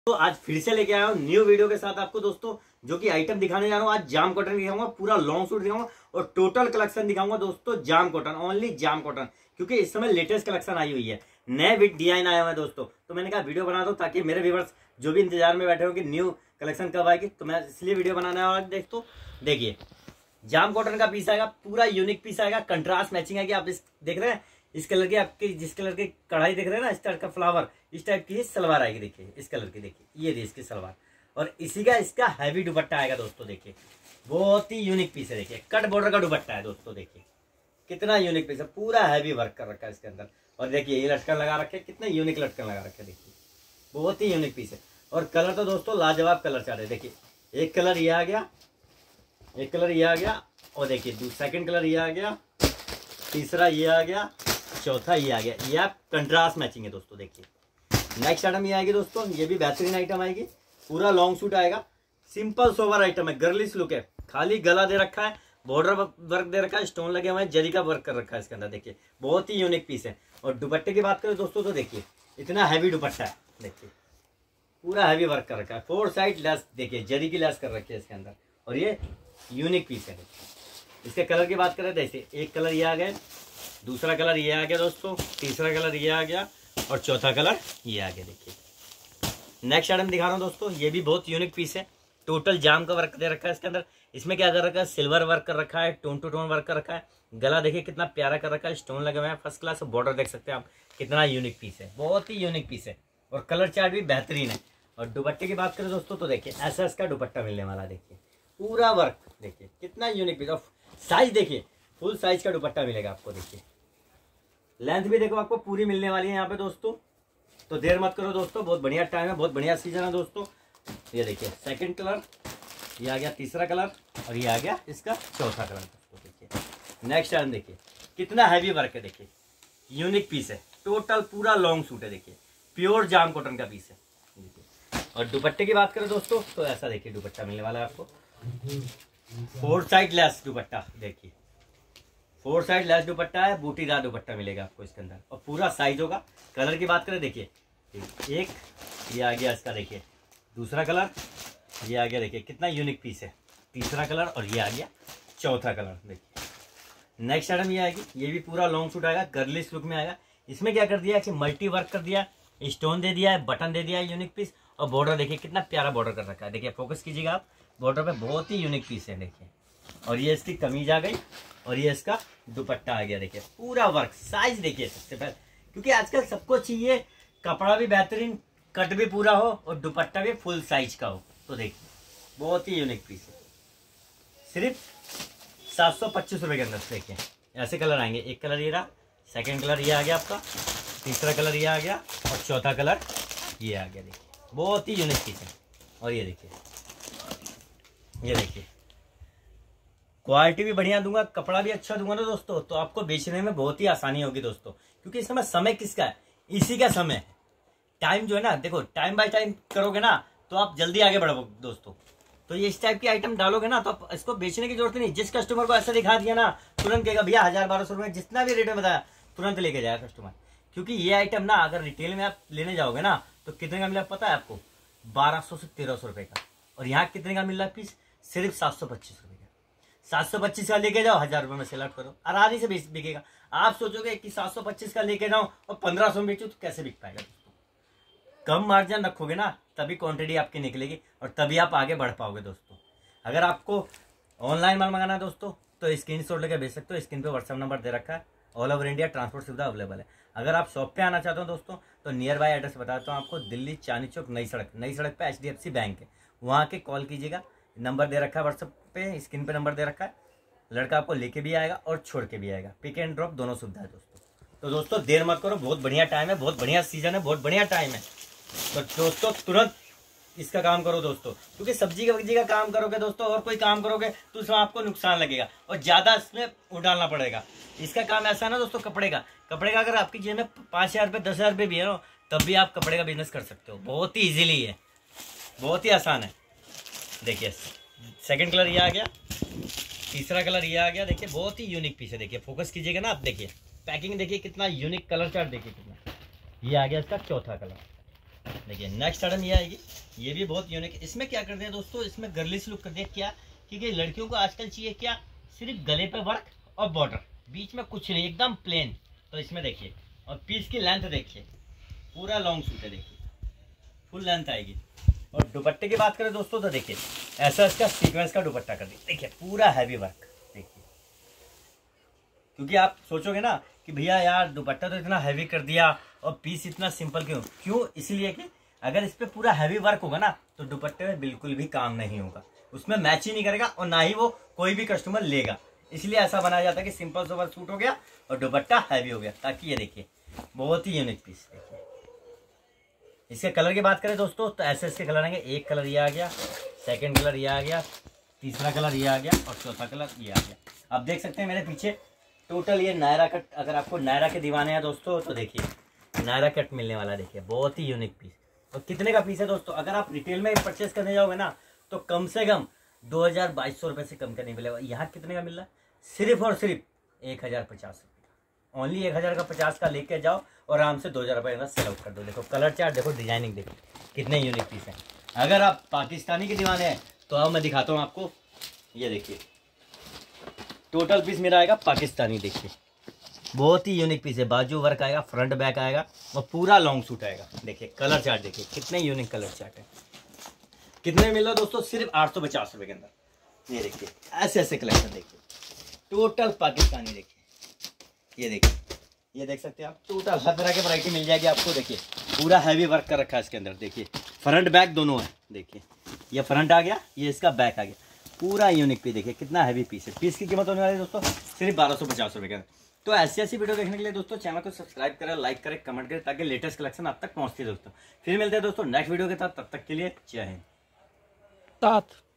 तो आज फिर से लेके आया हूँ न्यू वीडियो के साथ आपको दोस्तों, जो कि आइटम दिखाने जा रहा हूँ। आज जाम कॉटन दिखाऊंगा, पूरा लॉन्ग सूट दिखाऊंगा और टोटल कलेक्शन दिखाऊंगा दोस्तों। Jam cotton, only jam cotton, क्योंकि इस समय लेटेस्ट कलेक्शन आई हुई है, नए डिजाइन आया हुआ है दोस्तों। तो मैंने कहा वीडियो बना दो ताकि मेरे व्यूअर्स जो भी इंतजार में बैठे हो कि न्यू कलेक्शन कब आएगी, तो मैं इसलिए वीडियो बनाने वाला। दोस्तों देखिए, जाम कॉटन का पीस आएगा, पूरा यूनिक पीस आएगा, कंट्रास्ट मैचिंग आएगी। आप इस देख रहे हैं, इस कलर की आपकी जिस कलर की कढ़ाई देख रहे हैं ना, इस टाइप का फ्लावर, इस टाइप की ही सलवार आएगी। देखिए इस कलर की, देखिए ये इसकी सलवार, और इसी का इसका हैवी दुपट्टा आएगा दोस्तों। देखिए बहुत ही यूनिक पीस है, देखिए कट बॉर्डर का दुपट्टा है दोस्तों। देखिए कितना यूनिक पीस है, पूरा हैवी वर्क कर रखा है इसके अंदर। और देखिए ये लटकन लगा रखे, कितने यूनिक लटकन लगा रखे, देखिए बहुत ही यूनिक पीस है। और कलर तो दोस्तों लाजवाब कलर चाह रहे। देखिए एक कलर ये आ गया, एक कलर ये आ गया, और देखिए सेकंड कलर ये आ गया, तीसरा ये आ गया, चौथा ये आ गया। ये आप कंट्रास्ट मैचिंग है दोस्तों। देखिए नेक्स्ट आइटम ये आएगी दोस्तों, ये भी बेहतरीन आइटम आएगी, पूरा लॉन्ग सूट आएगा, सिंपल सोवर आइटम है, गर्लिश लुक है। खाली गला दे रखा है, बॉर्डर वर्क दे रखा है, स्टोन लगे हुए हैं, जरी का वर्क कर रखा है इसके अंदर। देखिए बहुत ही यूनिक पीस है। और दुपट्टे की बात करें दोस्तों तो देखिए इतना हैवी दुपट्टा है, देखिए पूरा हैवी वर्क कर रखा है, 4 साइड लेस, देखिए जरी की लेस कर रखी है इसके अंदर। और ये यूनिक पीस है। इसके कलर की बात करें, जैसे एक कलर ये आ गया, दूसरा कलर ये आ गया दोस्तों, तीसरा कलर ये आ गया, और चौथा कलर ये आ गया। देखिए नेक्स्ट आइटम दिखा रहा हूँ दोस्तों, ये भी बहुत यूनिक पीस है, टोटल जाम का वर्क दे रखा है इसके अंदर। इसमें क्या कर रखा है, सिल्वर वर्क कर रखा है, टोन टू टोन वर्क कर रखा है। गला देखिए कितना प्यारा कर रखा है, स्टोन लगे हुए हैं, फर्स्ट क्लास। बॉर्डर देख सकते हैं आप, कितना यूनिक पीस है, बहुत ही यूनिक पीस है। और कलर चार्ट भी बेहतरीन है। और दुपट्टे की बात करें दोस्तों तो देखिए ऐसा इसका दुपट्टा मिलने वाला, देखिए पूरा वर्क, देखिए कितना यूनिक पीस। और साइज देखिए, फुल साइज का दुपट्टा मिलेगा आपको। देखिए लेंथ भी देखो आपको पूरी मिलने वाली है यहाँ पे दोस्तों। तो देर मत करो दोस्तों, बहुत बढ़िया टाइम है, बहुत बढ़िया सीजन है दोस्तों। ये देखिए सेकंड कलर ये आ गया, तीसरा कलर, और ये आ गया इसका चौथा कलर दोस्तों। देखिए नेक्स्ट टाइम देखिए कितना हैवी वर्क है, देखिए यूनिक पीस है, टोटल पूरा लॉन्ग सूट है। देखिए प्योर जाम कॉटन का पीस है। देखिए और दुपट्टे की बात करें दोस्तों तो ऐसा देखिए दुपट्टा मिलने वाला है आपको, 4 साइड लेस दुपट्टा। देखिए 4 साइड लेस दुपट्टा है, बूटीदार दुपट्टा मिलेगा आपको इसके अंदर, और पूरा साइज होगा। कलर की बात करें, देखिए एक ये आ गया इसका, देखिए दूसरा कलर ये आ गया, देखिए कितना यूनिक पीस है, तीसरा कलर, और ये आ गया चौथा कलर। देखिए नेक्स्ट आइटम ये आएगी, ये भी पूरा लॉन्ग सूट आएगा, गर्लिश लुक में आएगा। इसमें क्या कर दिया है कि मल्टी वर्क कर दिया, स्टोन दे दिया है, बटन दे दिया है, यूनिक पीस। और बॉर्डर देखिए कितना प्यारा बॉर्डर कर रखा है। देखिए फोकस कीजिएगा आप बॉर्डर पे, बहुत ही यूनिक पीस है। देखिए और ये इसकी कमीज आ गई, और ये इसका दुपट्टा आ गया। देखिए पूरा वर्क, साइज देखिए सबसे पहले, क्योंकि आजकल सबको चाहिए कपड़ा भी बेहतरीन, कट भी पूरा हो, और दुपट्टा भी फुल साइज का हो। तो देखिए बहुत ही यूनिक पीस है, सिर्फ 725 रुपए के अंदर। देखिए ऐसे कलर आएंगे, एक कलर ये रहा, सेकंड कलर ये आ गया आपका, तीसरा कलर ये आ गया, और चौथा कलर ये आ गया। देखिए बहुत ही यूनिक पीस है। और ये देखिए, ये देखिए क्वालिटी भी बढ़िया दूंगा, कपड़ा भी अच्छा दूंगा ना दोस्तों, तो आपको बेचने में बहुत ही आसानी होगी दोस्तों। क्योंकि इस समय किसका है, इसी का समय है। टाइम जो है ना, देखो टाइम बाय टाइम करोगे ना तो आप जल्दी आगे बढ़ोगे दोस्तों। तो ये इस टाइप की आइटम डालोगे ना तो आप इसको बेचने की जरूरत नहीं। जिस कस्टमर को ऐसा दिखा दिया ना, तुरंत कहेगा भैया 1000-1200 रुपए, जितना भी रेट में बताया तुरंत लेके जाएगा कस्टमर। क्योंकि ये आइटम ना अगर रिटेल में आप लेने जाओगे ना तो कितने का मिला पता है आपको, 1200 से 1300 रुपए का। और यहाँ कितने का मिल रहा है पीस, सिर्फ 725 रुपए का। 725 का लेके जाओ, 1000 रुपए में सेल आउट करो, आराम से बिकेगा। आप सोचोगे कि 725 का लेके जाओ और 1500 में बेचो, तो कैसे बिक पाएगा दोस्तों। कम मार्जिन रखोगे ना तभी क्वांटिटी आपकी निकलेगी, और तभी आप आगे बढ़ पाओगे दोस्तों। अगर आपको ऑनलाइन माल मंगाना है दोस्तों तो स्क्रीनशॉट लेकर भेज सकते हो, स्क्रीन पे व्हाट्सएप नंबर दे रखा है, ऑल ओवर इंडिया ट्रांसपोर्ट सुविधा अवेलेबल है। अगर आप शॉप पे आना चाहते हो दोस्तों तो नियर बाय एड्रेस बताता हूँ आपको, दिल्ली चांदनी चौक नई सड़क पे HDFC बैंक है, वहाँ के कॉल कीजिएगा। नंबर दे रखा है व्हाट्सएप पे, स्क्रीन पे नंबर दे रखा है। लड़का आपको लेके भी आएगा और छोड़ के भी आएगा, पिक एंड ड्रॉप दोनों सुविधा है दोस्तों। तो दोस्तों देर मत करो, बहुत बढ़िया टाइम है, बहुत बढ़िया सीजन है, बहुत बढ़िया टाइम है। तो दोस्तों तुरंत इसका काम करो दोस्तों, क्योंकि सब्जी का काम करोगे दोस्तों और कोई काम करोगे तो उसमें आपको नुकसान लगेगा और ज्यादा इसमें डालना पड़ेगा। इसका काम ऐसा है ना दोस्तों, कपड़े का अगर आपकी जेब में 5000 रुपये 10,000 रुपये भी है ना, तब भी आप कपड़े का बिजनेस कर सकते हो, बहुत ही इजीली है, बहुत ही आसान है। देखिए सेकंड कलर ये आ गया, तीसरा कलर ये आ गया। देखिए बहुत ही यूनिक पीस है। देखिए फोकस कीजिएगा ना आप, देखिए पैकिंग देखिए कितना यूनिक, कलर चार्ट देखिए कितना। ये आ गया इसका चौथा कलर, देखिए नेक्स्ट आइटम ये आएगी, ये भी बहुत यूनिक। इसमें क्या कर दिया दोस्तों, इसमें गर्लिश लुक कर दिया। क्या, क्योंकि लड़कियों को आजकल चाहिए क्या, सिर्फ गले पे वर्क और बॉर्डर, बीच में कुछ नहीं, एकदम प्लेन। तो इसमें देखिए, और पीस की लेंथ देखिए, पूरा लॉन्ग सूट है, देखिए फुल लेंथ आएगी। और दुपट्टे की बात करें दोस्तों तो देखिए ऐसा इसका सीक्वेंस का दुपट्टा कर दिया, देखिए पूरा हैवी वर्क देखिए। क्योंकि आप सोचोगे ना कि भैया यार दुपट्टा तो इतना हैवी कर दिया और पीस इतना सिंपल क्यों, इसलिए कि अगर इस पे पूरा हैवी वर्क होगा ना तो दुपट्टे में बिल्कुल भी काम नहीं होगा, उसमें मैच ही नहीं करेगा और ना ही वो कोई भी कस्टमर लेगा। इसलिए ऐसा बनाया जाता है कि सिंपल सोबर सूट हो गया और दुपट्टा हैवी हो गया, ताकि ये देखिए बहुत ही यूनिक पीस। देखिए इसके कलर की बात करें दोस्तों तो ऐसे इसके कलर आएंगे, एक कलर ये आ गया, सेकंड कलर ये आ गया, तीसरा कलर ये आ गया और चौथा कलर ये आ गया। आप देख सकते हैं मेरे पीछे टोटल ये नायरा कट, अगर आपको नायरा के दीवाने हैं दोस्तों तो देखिए नायरा कट मिलने वाला, देखिए बहुत ही यूनिक पीस। और कितने का पीस है दोस्तों, अगर आप रिटेल में परचेस करने जाओगे ना तो कम से कम 2200 रुपये से कम का नहीं मिलेगा। यहाँ कितने का मिल रहा है, सिर्फ और सिर्फ 1050 रुपये, ओनली 1000 का 50 का लेके जाओ और आराम से 2000 रुपये का सेल आउट कर दो। देखो कलर चार्ट, देखो डिजाइनिंग, देखो कितने यूनिक पीस है। अगर आप पाकिस्तानी के दीवाने हैं तो अब मैं दिखाता हूँ आपको, ये देखिए टोटल पीस मेरा आएगा पाकिस्तानी, देखिए बहुत ही यूनिक पीस है। बाजू वर्क आएगा, फ्रंट बैक आएगा और पूरा लॉन्ग सूट आएगा। देखिए कलर चार्ट, देखिए कितने यूनिक कलर चार्ट है। कितने में मिल रहा है दोस्तों, सिर्फ 850 रुपये के अंदर। ये देखिए ऐसे ऐसे कलेक्शन, देखिए टोटल पाकिस्तानी, देखिए ये देखिए, ये देख सकते हैं आप, टोटल हर तरह की वैरायटी मिल जाएगी आपको। देखिए पूरा हैवी वर्क कर रखा है इसके अंदर, देखिए फ्रंट बैक दोनों है। देखिए ये फ्रंट आ गया, ये इसका बैक आ गया, पूरा यूनिक पीस। देखिए कितना हैवी पीस है। पीस की कीमत होने वाली है दोस्तों सिर्फ 1250 रुपये का। तो ऐसी ऐसी वीडियो देखने के लिए दोस्तों चैनल को सब्सक्राइब करें, लाइक करें, कमेंट करें, ताकि लेटेस्ट कलेक्शन आप तक पहुंचती है दोस्तों। फिर मिलते हैं दोस्तों नेक्स्ट वीडियो के साथ, तब तक के लिए जय हिंद।